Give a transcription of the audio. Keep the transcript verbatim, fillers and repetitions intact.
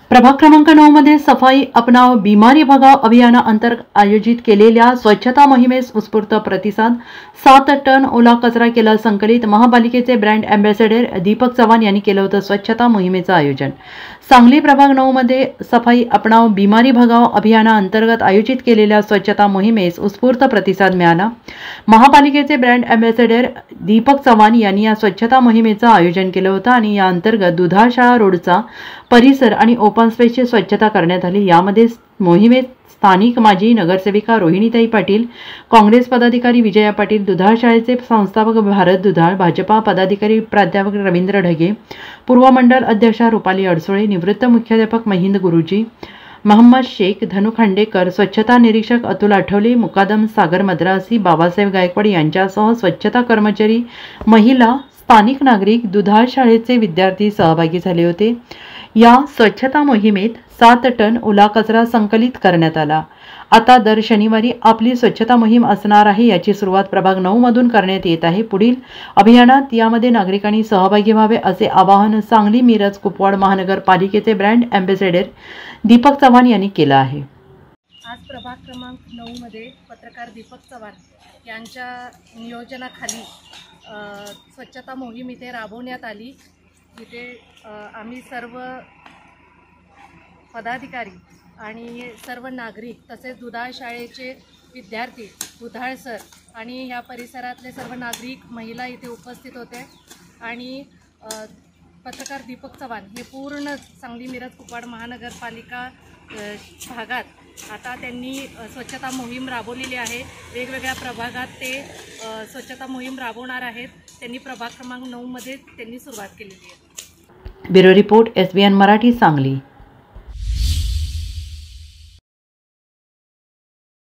प्रभाग क्रमांक नऊ मध्ये सफाई अपनाव बीमारी भगाव अभियानाअंतर्गत आयोजित केलेल्या स्वच्छता मोहिमेस उत्स्फूर्त प्रतिसाद। सात टन ओला कचरा केला संकलित। महापालिकेचे ब्रँड अँबॅसेडर दीपक चव्हाण यांनी केलं होतं स्वच्छता मोहिमेचं आयोजन। सांगली प्रभाग नऊ मध्ये सफाई अपनाव बीमारी भगाव अभियानाअंतर्गत आयोजित केलेल्या स्वच्छता मोहिमेस उत्स्फूर्त प्रतिसाद मिळाला। महापालिकेचे ब्रँड अँबॅसेडर दीपक चव्हाण यांनी या स्वच्छता मोहिमेचं आयोजन केलं होतं आणि या अंतर्गत दुधाळशाळा रोडचा परिसर आणि ओपन स्पेसची स्वच्छता करण्यात आली। यामध्ये मोहिमेत स्थानिक माजी नगरसेविका रोहिणीताई पाटील, काँग्रेस पदाधिकारी विजया पाटील, दुधाळ शाळेचे संस्थापक भारत दुधाळ, भाजपा पदाधिकारी प्राध्यापक रवींद्र ढगे, पूर्व मंडल अध्यक्षा रुपाली अडसोळे, निवृत्त मुख्याध्यापक महिंद गुरुजी, मोहम्मद शेख, धनु खांडेकर, स्वच्छता निरीक्षक अतुल आठवले, मुकादम सागर मद्रासी, बाबासाहेब गायकवाड यांच्यासह स्वच्छता कर्मचारी, महिला, स्थानिक नागरिक, दुधाळ शाळेचे विद्यार्थी सहभागी झाले होते। या स्वच्छता मोहिमेत सात टन ओला कचरा संकलित करण्यात आला। आता दर शनिवारी आपली स्वच्छता मोहीम असणार आहे, याची सुरुवात प्रभाग नऊ मधून करण्यात येत आहे। पुढील अभियानात यामध्ये नागरिकांनी सहभागी व्हावे असे आवाहन सांगली मिरज कुपवाड महानगरपालिकेचे ब्रँड अँबॅसेडर दीपक चव्हाण यांनी केलं आहे। आज प्रभाग क्रमांक नऊ मध्ये पत्रकार दीपक चव्हाण यांच्या नियोजनाखाली स्वच्छता मोहीम इथे राबवण्यात आली। इथे आम्ही सर्व पदाधिकारी आणि सर्व नागरिक तसेच दुधाळ शाळेचे विद्यार्थी, दुधाळ सर आणि ह्या परिसरातले सर्व नागरिक, महिला इथे उपस्थित होते आणि पत्रकार दीपक चव्हाण हे पूर्ण सांगली मिरज कुपवाड महानगरपालिका भागात आता त्यांनी स्वच्छता मोहीम राबवलेली आहे। वेगवेगळ्या प्रभागात ते स्वच्छता मोहीम राबवणार आहेत। त्यांनी प्रभाग क्रमांक नऊ मध्ये त्यांनी सुरुवात केलेली आहे। Bureau report S B N Marathi Sangli.